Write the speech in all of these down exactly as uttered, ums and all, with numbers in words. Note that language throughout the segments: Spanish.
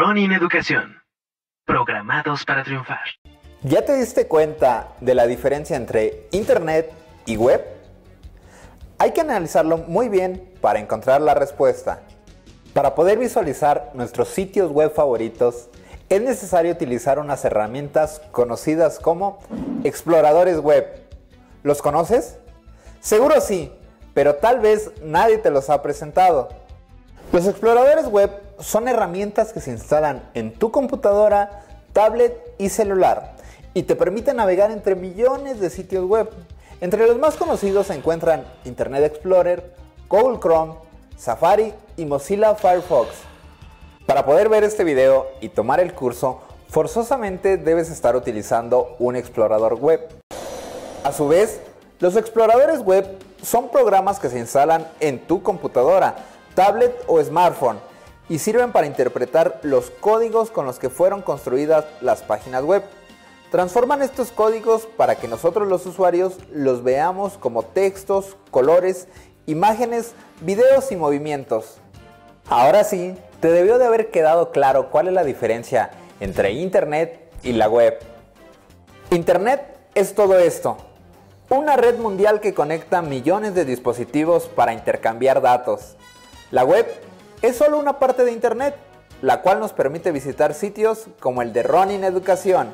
Ronin Educación. Programados para triunfar. ¿Ya te diste cuenta de la diferencia entre Internet y web? Hay que analizarlo muy bien para encontrar la respuesta. Para poder visualizar nuestros sitios web favoritos, es necesario utilizar unas herramientas conocidas como exploradores web. ¿Los conoces? Seguro sí, pero tal vez nadie te los ha presentado. Los exploradores web son herramientas que se instalan en tu computadora, tablet y celular y te permiten navegar entre millones de sitios web. Entre los más conocidos se encuentran Internet Explorer, Google Chrome, Safari y Mozilla Firefox. Para poder ver este video y tomar el curso, forzosamente debes estar utilizando un explorador web. A su vez, los exploradores web son programas que se instalan en tu computadora, tablet o smartphone y sirven para interpretar los códigos con los que fueron construidas las páginas web. Transforman estos códigos para que nosotros los usuarios los veamos como textos, colores, imágenes, videos y movimientos. Ahora sí, te debió de haber quedado claro cuál es la diferencia entre Internet y la web. Internet es todo esto. Una red mundial que conecta millones de dispositivos para intercambiar datos. La web es solo una parte de Internet, la cual nos permite visitar sitios como el de Ronin Educación.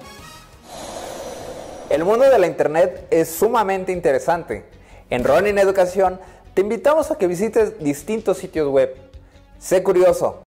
El mundo de la Internet es sumamente interesante. En Ronin Educación te invitamos a que visites distintos sitios web. Sé curioso.